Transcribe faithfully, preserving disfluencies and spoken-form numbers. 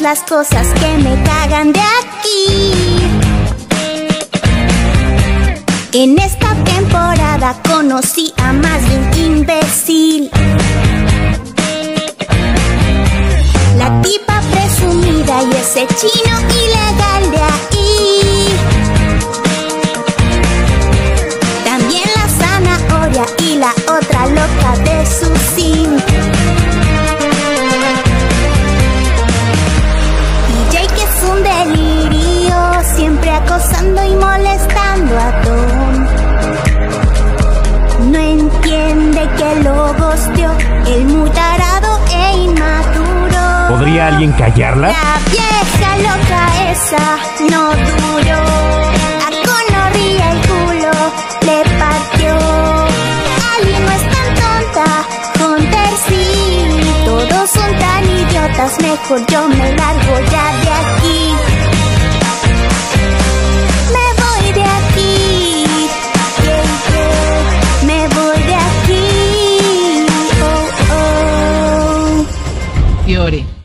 las cosas que me cagan de aquí. En esta temporada conocí a más de un imbécil. La tipa presumida y ese chino ilegal de ahí. También la zanahoria y la otra loca de su sim. D J que es un delirio, siempre acosando y molestando a Tom. No entiende que lo gosteó, el muy tarado e inmaduro. ¿Podría alguien callarla? La vieja loca esa no duró. A Conorría el culo le partió. Ali no es tan tonta, Hunter sí. Todos son tan idiotas, mejor yo me largo ya de aquí. Me voy de aquí, yeah, yeah. Me voy de aquí, oh, oh. Fiore.